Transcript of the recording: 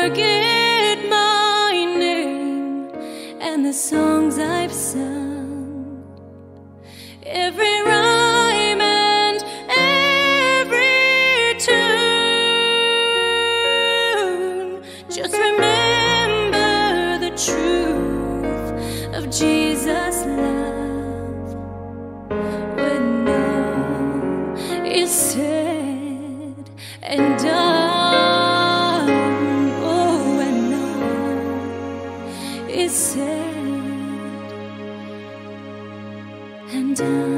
forget my name and the songs I've sung, every rhyme and every tune. Just remember the truth of Jesus' love when all is said and done. Oh, when all is said and done.